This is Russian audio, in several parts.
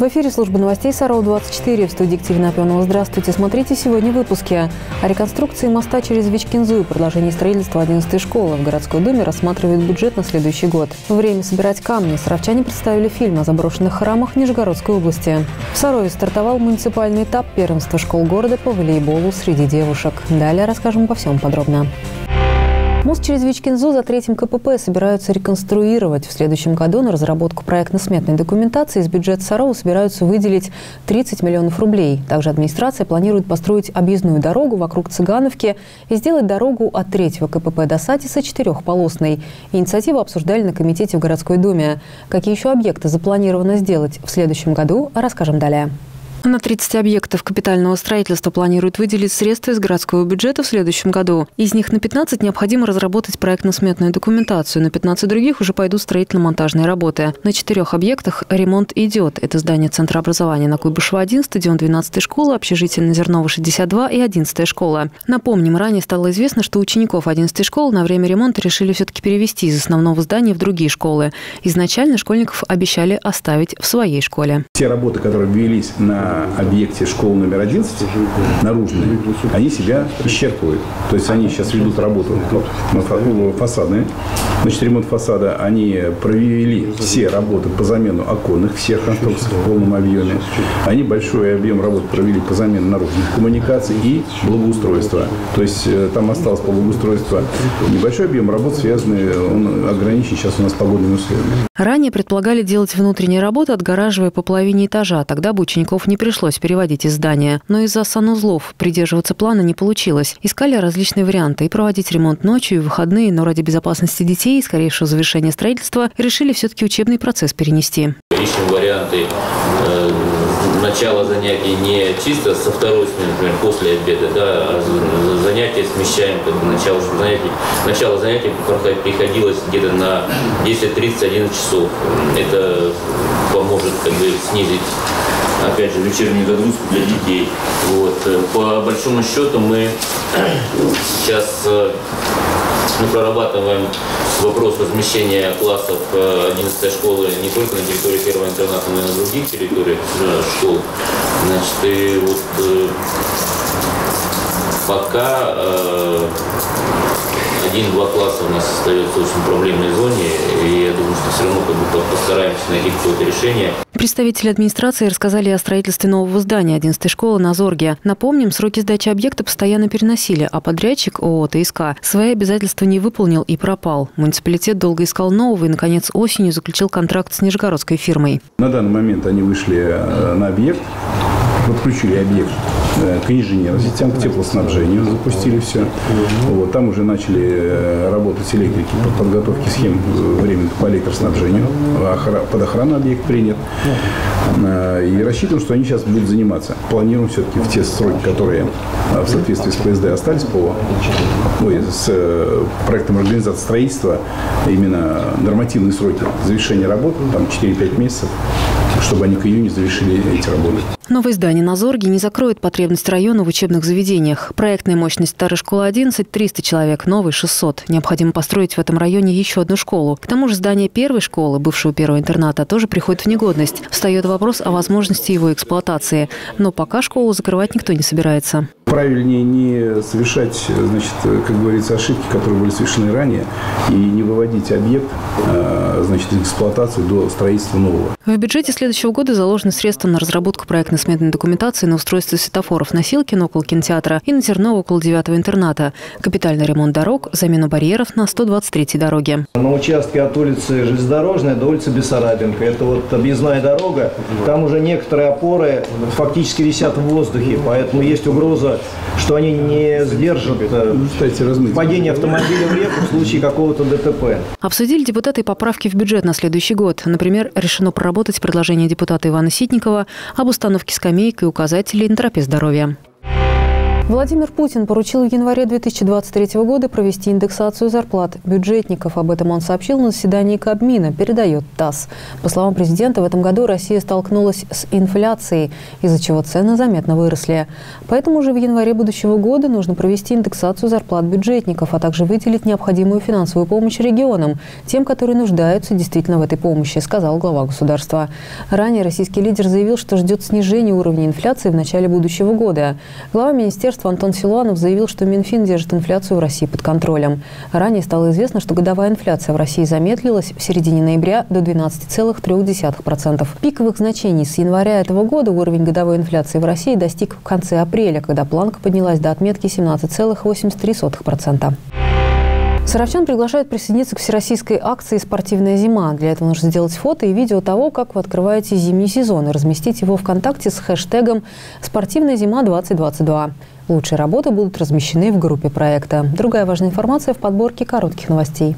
В эфире служба новостей Сарау-24. В студии Екатерина Апионова. Здравствуйте. Смотрите сегодня в выпуске. О реконструкции моста через Вичкинзу и продолжении строительства 11-й школы. В городской думе рассматривают бюджет на следующий год. Время собирать камни. Саровчане представили фильм о заброшенных храмах Нижегородской области. В Сарове стартовал муниципальный этап первенства школ города по волейболу среди девушек. Далее расскажем обо всем подробно. Мост через Вичкинзу за третьим КПП собираются реконструировать. В следующем году на разработку проектно-сметной документации из бюджета Сарова собираются выделить 30 миллионов рублей. Также администрация планирует построить объездную дорогу вокруг Цыгановки и сделать дорогу от третьего КПП до Сатиса четырехполосной. Инициативу обсуждали на комитете в городской думе. Какие еще объекты запланировано сделать в следующем году, расскажем далее. На 30 объектов капитального строительства планируют выделить средства из городского бюджета в следующем году. Из них на 15 необходимо разработать проектно-сметную документацию, на 15 других уже пойдут строительно-монтажные работы. На 4 объектах ремонт идет. Это здание Центра образования на Куйбышева-1, стадион 12-й школы, общежитие на Зернова 62 и 11-я школа. Напомним, ранее стало известно, что учеников 11-й школы на время ремонта решили все-таки перевести из основного здания в другие школы. Изначально школьников обещали оставить в своей школе. Те работы, которые велись на объекте школы номер 11, наружные, они себя исчерпывают. То есть они сейчас ведут работу фасадные. Значит, ремонт фасада, они провели все работы по замену оконных, всех конструкций в полном объеме. Они большой объем работ провели по замене наружных коммуникаций и благоустройства. То есть там осталось по благоустройству небольшой объем работ, связанный, он ограничен сейчас у нас погодными условиями. Ранее предполагали делать внутренние работы, отгораживая по половине этажа. Тогда бы учеников не пришлось переводить из здания. Но из-за санузлов придерживаться плана не получилось. Искали различные варианты и проводить ремонт ночью, и в выходные, но ради безопасности детей и скорейшего завершения строительства решили все-таки учебный процесс перенести. Ищем варианты начала занятий не чисто со второй смены, например, после обеда, да, а занятия смещаем, как бы начало занятий приходилось где-то на 10:30-11 часов. Это поможет как бы снизить, опять же, вечернюю загрузку для детей. Вот. По большому счету мы сейчас прорабатываем вопрос размещения классов 11-й школы не только на территории первого интерната, но и на других территориях школ. Значит, и вот пока 1-2 класса у нас остается в очень проблемной зоне, и я думаю, что все равно как бы постараемся найти какое-то решение. Представители администрации рассказали о строительстве нового здания 11-й школы на Зорге. Напомним, сроки сдачи объекта постоянно переносили, а подрядчик ООО «ТСК» свои обязательства не выполнил и пропал. Муниципалитет долго искал нового и, наконец, осенью заключил контракт с нижегородской фирмой. На данный момент они вышли на объект, подключили объект к инженерным сетям, к теплоснабжению, запустили все. Вот, там уже начали работать электрики по подготовке схем временных по электроснабжению. Под охрану объект принят. И рассчитываем, что они сейчас будут заниматься. Планируем все-таки в те сроки, которые в соответствии с ПСД остались с проектом организации строительства, именно нормативные сроки завершения работ, там 4-5 месяцев, чтобы они к июню завершили эти работы. Новое здание на Зорге не закроет потребность района в учебных заведениях. Проектная мощность старой школы 11 – 300 человек, новой – 600. Необходимо построить в этом районе еще одну школу. К тому же здание первой школы, бывшего первого интерната, тоже приходит в негодность. Встает вопрос о возможности его эксплуатации. Но пока школу закрывать никто не собирается. Правильнее не совершать, значит, как говорится, ошибки, которые были совершены ранее, и не выводить объект, значит, из эксплуатации до строительства нового. В бюджете следующего года заложены средства на разработку проектно-сметной документации на устройство светофоров на Силкино около кинотеатра и на Зернова около 9-го интерната, капитальный ремонт дорог, замену барьеров на 123-й дороге. На участке от улицы Железнодорожной до улицы Бессарабинка, это вот объездная дорога, там уже некоторые опоры фактически висят в воздухе, поэтому есть угроза, что они не сдержат падение автомобиля в реку в случае какого-то ДТП. Обсудили депутаты поправки в бюджет на следующий год. Например, решено проработать предложение депутата Ивана Ситникова об установке скамеек и указателей на тропе здоровья. Владимир Путин поручил в январе 2023 года провести индексацию зарплат бюджетников. Об этом он сообщил на заседании Кабмина, передает ТАСС. По словам президента, в этом году Россия столкнулась с инфляцией, из-за чего цены заметно выросли. Поэтому уже в январе будущего года нужно провести индексацию зарплат бюджетников, а также выделить необходимую финансовую помощь регионам, тем, которые нуждаются действительно в этой помощи, сказал глава государства. Ранее российский лидер заявил, что ждет снижения уровня инфляции в начале будущего года. Глава министерства Антон Силуанов заявил, что Минфин держит инфляцию в России под контролем. Ранее стало известно, что годовая инфляция в России замедлилась в середине ноября до 12,3%. Пиковых значений с января этого года уровень годовой инфляции в России достиг в конце апреля, когда планка поднялась до отметки 17,83%. Саровчан приглашают присоединиться к всероссийской акции «Спортивная зима». Для этого нужно сделать фото и видео того, как вы открываете зимний сезон, и разместить его ВКонтакте с хэштегом «Спортивная зима-2022». Лучшие работы будут размещены в группе проекта. Другая важная информация в подборке коротких новостей.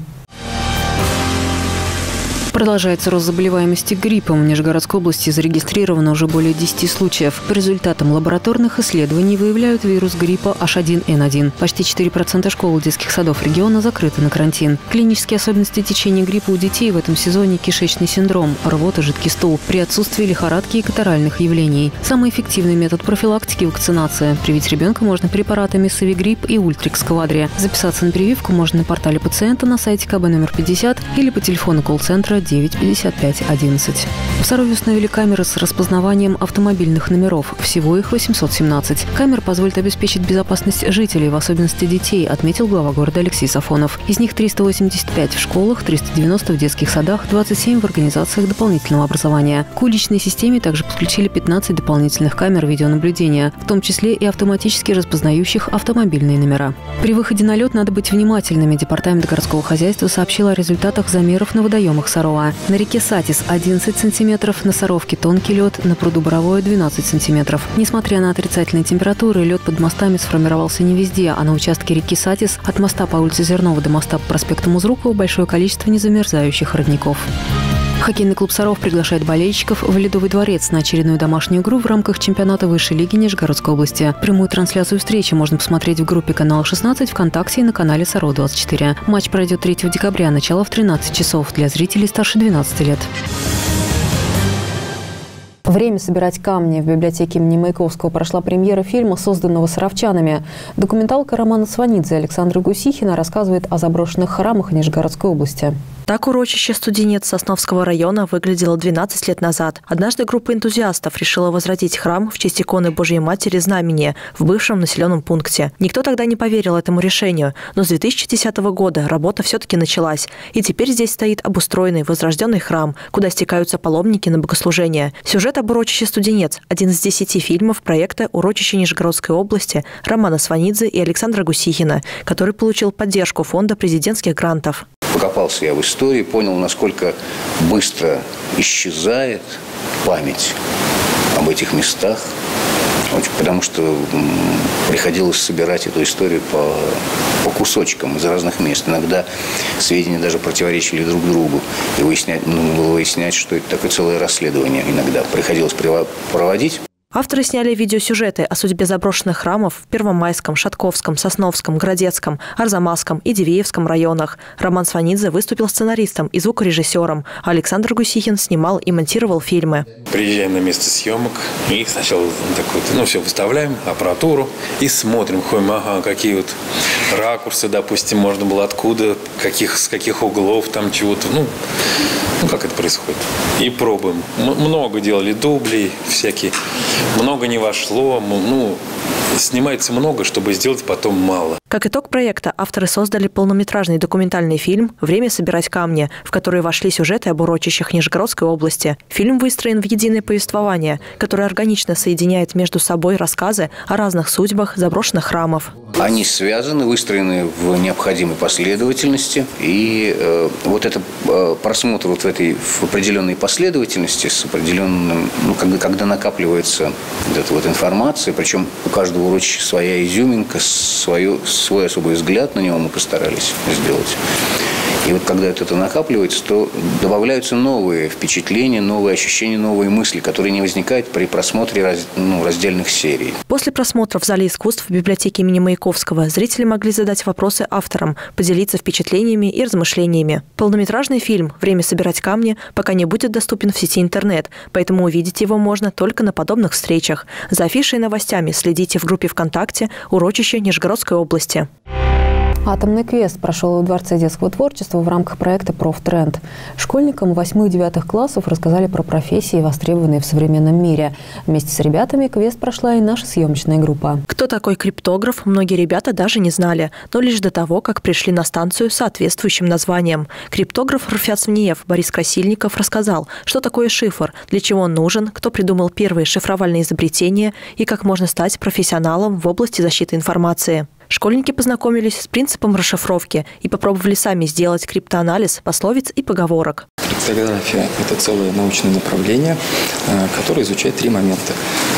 Продолжается рост заболеваемости гриппом. В Нижегородской области зарегистрировано уже более 10 случаев. По результатам лабораторных исследований выявляют вирус гриппа H1N1. Почти 4% школ и детских садов региона закрыты на карантин. Клинические особенности течения гриппа у детей в этом сезоне – кишечный синдром, рвота, жидкий стул, при отсутствии лихорадки и катаральных явлений. Самый эффективный метод профилактики – вакцинация. Привить ребенка можно препаратами Савигрипп и Ультрикс Квадри. Записаться на прививку можно на портале пациента, на сайте КБ номер 50 или по телефону колл-центра 95511. В Сарове установили камеры с распознаванием автомобильных номеров. Всего их 817. Камеры позволят обеспечить безопасность жителей, в особенности детей, отметил глава города Алексей Сафонов. Из них 385 в школах, 390 в детских садах, 27 в организациях дополнительного образования. К уличной системе также подключили 15 дополнительных камер видеонаблюдения, в том числе и автоматически распознающих автомобильные номера. При выходе на лед надо быть внимательными. Департамент городского хозяйства сообщил о результатах замеров на водоемах Сарова. На реке Сатис 11 сантиметров, на Саровке тонкий лед, на пруду Боровое 12 сантиметров. Несмотря на отрицательные температуры, лед под мостами сформировался не везде, а на участке реки Сатис от моста по улице Зернова до моста по проспекту Музрукова большое количество незамерзающих родников. Хоккейный клуб «Саров» приглашает болельщиков в Ледовый дворец на очередную домашнюю игру в рамках чемпионата высшей лиги Нижегородской области. Прямую трансляцию встречи можно посмотреть в группе канала 16 ВКонтакте и на канале «Саров-24». Матч пройдет 3 декабря, начало в 13 часов для зрителей старше 12 лет. Время собирать камни. В библиотеке имени Маяковского прошла премьера фильма, созданного саровчанами. Документалка Романа Сванидзе и Александра Гусихина рассказывает о заброшенных храмах Нижегородской области. Так урочище «Студенец» Сосновского района выглядело 12 лет назад. Однажды группа энтузиастов решила возродить храм в честь иконы Божьей Матери Знамения в бывшем населенном пункте. Никто тогда не поверил этому решению, но с 2010 года работа все-таки началась. И теперь здесь стоит обустроенный, возрожденный храм, куда стекаются паломники на богослужение. Сюжет об урочище «Студенец» – один из 10 фильмов проекта «Урочище Нижегородской области» Романа Сванидзе и Александра Гусихина, который получил поддержку фонда президентских грантов. Покопался я в истории, понял, насколько быстро исчезает память об этих местах, потому что приходилось собирать эту историю по кусочкам из разных мест. Иногда сведения даже противоречили друг другу, и нужно было выяснять, что это такое целое расследование иногда приходилось проводить. Авторы сняли видеосюжеты о судьбе заброшенных храмов в Первомайском, Шатковском, Сосновском, Городецком, Арзамасском и Дивеевском районах. Роман Сванидзе выступил сценаристом и звукорежиссером, а Александр Гусихин снимал и монтировал фильмы. Приезжаем на место съемок и сначала все выставляем, аппаратуру и смотрим, какие вот ракурсы, допустим, можно было откуда, с каких углов, там чего-то, как это происходит. И пробуем. Много делали дублей всякие. Много не вошло, снимается много, чтобы сделать потом мало. Как итог проекта, авторы создали полнометражный документальный фильм «Время собирать камни», в который вошли сюжеты об урочищах Нижегородской области. Фильм выстроен в единое повествование, которое органично соединяет между собой рассказы о разных судьбах заброшенных храмов. Они связаны, выстроены в необходимой последовательности. И вот это просмотр в определенной последовательности, с определенным, когда накапливается эта информация, причем у каждого урочища своя изюминка, свой особый взгляд на него мы постарались сделать. И вот когда это накапливается, то добавляются новые впечатления, новые ощущения, новые мысли, которые не возникают при просмотре раздельных серий. После просмотра в Зале искусств в библиотеке имени Маяковского зрители могли задать вопросы авторам, поделиться впечатлениями и размышлениями. Полнометражный фильм «Время собирать камни» пока не будет доступен в сети интернет, поэтому увидеть его можно только на подобных встречах. За афишей и новостями следите в группе ВКонтакте «Урочище Нижегородской области». Атомный квест прошел в Дворце детского творчества в рамках проекта «Профтренд». Школьникам 8-9 классов рассказали про профессии, востребованные в современном мире. Вместе с ребятами квест прошла и наша съемочная группа. Кто такой криптограф, многие ребята даже не знали, но лишь до того, как пришли на станцию с соответствующим названием. Криптограф Руфят Смниев Борис Красильников рассказал, что такое шифр, для чего он нужен, кто придумал первые шифровальные изобретения и как можно стать профессионалом в области защиты информации. Школьники познакомились с принципом расшифровки и попробовали сами сделать криптоанализ пословиц и поговорок. Криптография – это целое научное направление, которое изучает 3 момента.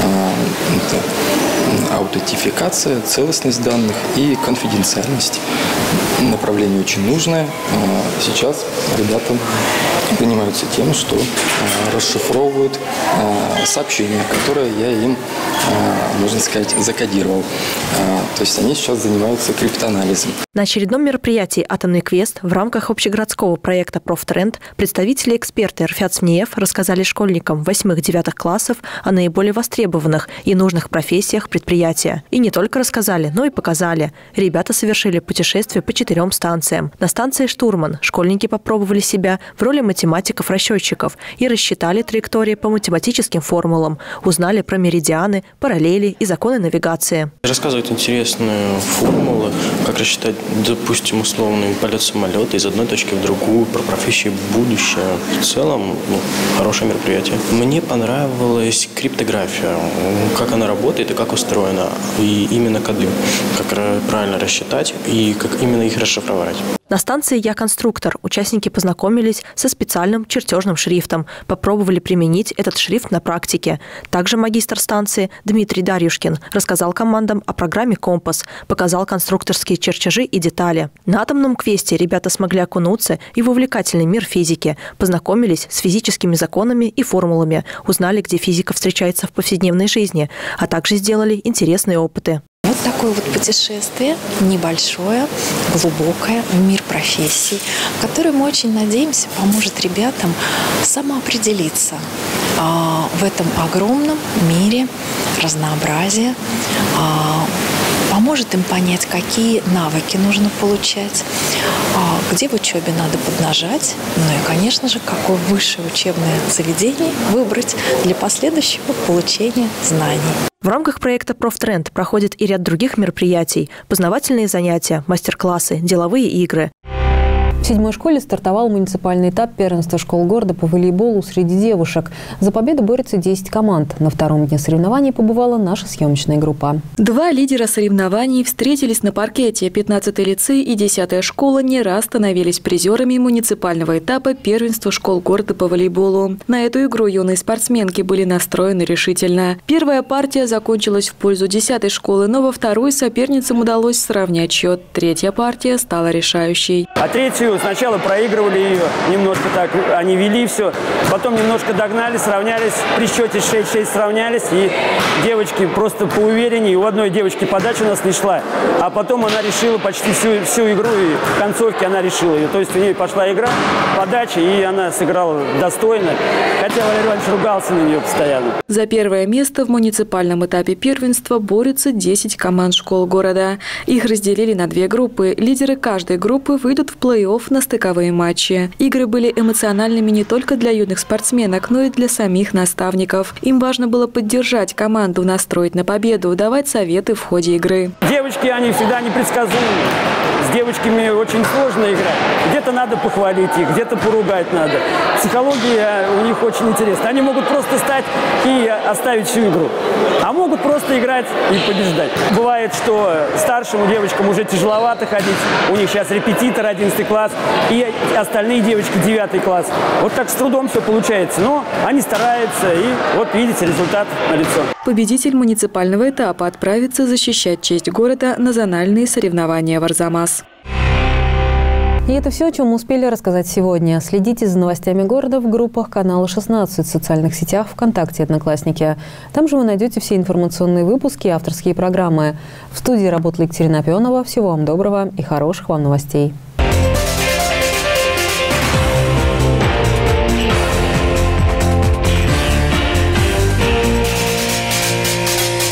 Это аутентификация, целостность данных и конфиденциальность. Направление очень нужное. Сейчас ребята занимаются тем, что расшифровывают сообщения, которые я им, можно сказать, закодировал. То есть они сейчас занимаются криптоанализом. На очередном мероприятии «Атомный квест» в рамках общегородского проекта «Профтренд» представители эксперты Руфят Смниев рассказали школьникам 8-9 классов о наиболее востребованных и нужных профессиях предприятия. И не только рассказали, но и показали. Ребята совершили путешествие по 4 станциям. На станции «Штурман» школьники попробовали себя в роли математиков-расчетчиков и рассчитали траектории по математическим формулам, узнали про меридианы, параллели и законы навигации. Рассказывают интересные формулы, как рассчитать, допустим, условный полет самолета из одной точки в другую, про профессии будущее. В целом, хорошее мероприятие. Мне понравилась криптография, как она работает и как устроена, и именно коды, как правильно рассчитать и как именно их расшифровать. На станции «Я конструктор» участники познакомились со специальным чертежным шрифтом, попробовали применить этот шрифт на практике. Также магистр станции Дмитрий Дарьюшкин рассказал командам о программе «Компас», показал конструкторские чертежи и детали. На атомном квесте ребята смогли окунуться и в увлекательный мир физики, познакомились с физическими законами и формулами, узнали, где физика встречается в повседневной жизни, а также сделали интересные опыты. Вот такое вот путешествие, небольшое, глубокое, в мир профессий, которое, мы очень надеемся, поможет ребятам самоопределиться в этом огромном мире разнообразия, поможет им понять, какие навыки нужно получать, где в учебе надо поднажать, ну и, конечно же, какое высшее учебное заведение выбрать для последующего получения знаний. В рамках проекта «Профтренд» проходит и ряд других мероприятий – познавательные занятия, мастер-классы, деловые игры. В 7-й школе стартовал муниципальный этап первенства школ города по волейболу среди девушек. За победу борются 10 команд. На 2-м дне соревнований побывала наша съемочная группа. 2 лидера соревнований встретились на паркете. 15-й лицей и 10-я школа не раз становились призерами муниципального этапа первенства школ города по волейболу. На эту игру юные спортсменки были настроены решительно. Первая партия закончилась в пользу 10-й школы, но во второй соперницам удалось сравнять счет. 3-я партия стала решающей. А 3-ю сначала проигрывали ее, немножко так, они вели все, потом немножко догнали, сравнялись, при счете 6-6 сравнялись, и девочки просто поувереннее, у одной девочки подача у нас не шла, а потом она решила почти всю игру, и в концовке она решила ее, то есть у нее пошла игра, подача, и она сыграла достойно, хотя Валерий Иванович ругался на нее постоянно. За первое место в муниципальном этапе первенства борются 10 команд школ города. Их разделили на 2 группы. Лидеры каждой группы выйдут в плей-офф на стыковые матчи. Игры были эмоциональными не только для юных спортсменок, но и для самих наставников. Им важно было поддержать команду, настроить на победу, давать советы в ходе игры. Девочки, они всегда непредсказуемы. С девочками очень сложно играть. Где-то надо похвалить их, где-то поругать надо. Психология у них очень интересна. Они могут просто стать и оставить всю игру. А могут просто играть и побеждать. Бывает, что старшим девочкам уже тяжеловато ходить. У них сейчас репетитор 11 класс. И остальные девочки 9 класс. Вот так с трудом все получается. Но они стараются. И вот видите, результат налицо. Победитель муниципального этапа отправится защищать честь города на зональные соревнования в Арзамас. И это все, о чем мы успели рассказать сегодня. Следите за новостями города в группах канала 16, в социальных сетях ВКонтакте и Одноклассники. Там же вы найдете все информационные выпуски и авторские программы. В студии работала Екатерина Опионова. Всего вам доброго и хороших вам новостей.